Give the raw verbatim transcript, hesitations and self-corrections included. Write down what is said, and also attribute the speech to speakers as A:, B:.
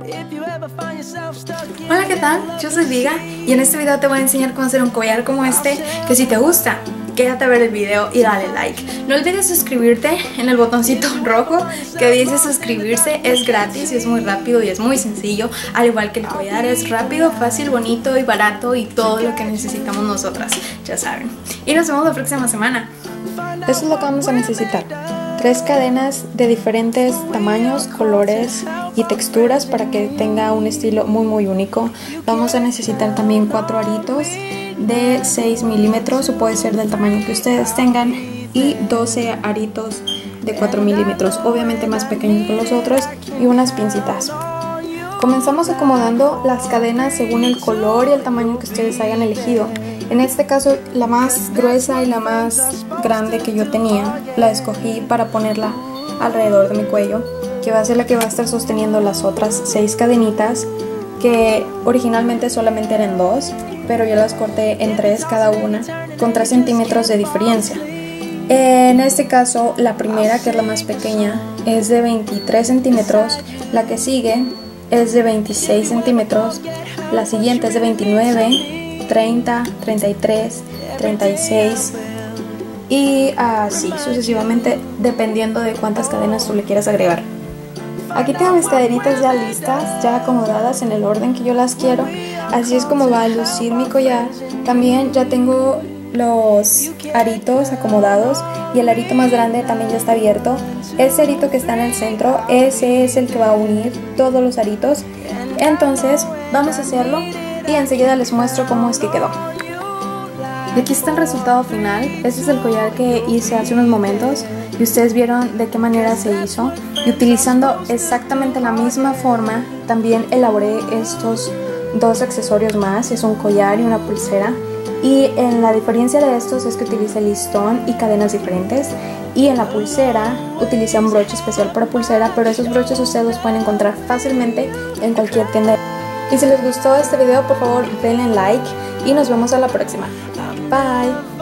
A: Hola, ¿qué tal? Yo soy Viga y en este video te voy a enseñar cómo hacer un collar como este, que si te gusta, quédate a ver el video y dale like. No olvides suscribirte en el botoncito rojo que dice suscribirse, es gratis y es muy rápido y es muy sencillo, al igual que el collar es rápido, fácil, bonito y barato y todo lo que necesitamos nosotras, ya saben. Y nos vemos la próxima semana. Eso es lo que vamos a necesitar. Tres cadenas de diferentes tamaños, colores y texturas para que tenga un estilo muy muy único. Vamos a necesitar también cuatro aritos de seis milímetros o puede ser del tamaño que ustedes tengan y doce aritos de cuatro milímetros, obviamente más pequeños que los otros, y unas pincitas. Comenzamos acomodando las cadenas según el color y el tamaño que ustedes hayan elegido. En este caso, la más gruesa y la más grande que yo tenía la escogí para ponerla alrededor de mi cuello, que va a ser la que va a estar sosteniendo las otras seis cadenitas, que originalmente solamente eran dos, pero yo las corté en tres cada una, con tres centímetros de diferencia. En este caso, la primera, que es la más pequeña, es de veintitrés centímetros, la que sigue es de veintiséis centímetros, la siguiente es de veintinueve, treinta, treinta y tres, treinta y seis y así sucesivamente, dependiendo de cuántas cadenas tú le quieras agregar. Aquí tengo mis cadenitas ya listas, ya acomodadas en el orden que yo las quiero. Así es como va a lucir mi collar. También ya tengo los aritos acomodados y el arito más grande también ya está abierto. Ese arito que está en el centro, ese es el que va a unir todos los aritos. Entonces vamos a hacerlo y enseguida les muestro cómo es que quedó. Y aquí está el resultado final. Este es el collar que hice hace unos momentos y ustedes vieron de qué manera se hizo. Y utilizando exactamente la misma forma, también elaboré estos dos accesorios más. Es un collar y una pulsera. Y en la diferencia de estos es que utilicé listón y cadenas diferentes. Y en la pulsera utilicé un broche especial para pulsera, pero esos broches ustedes los pueden encontrar fácilmente en cualquier tienda. Y si les gustó este video, por favor denle like y nos vemos a la próxima. Bye.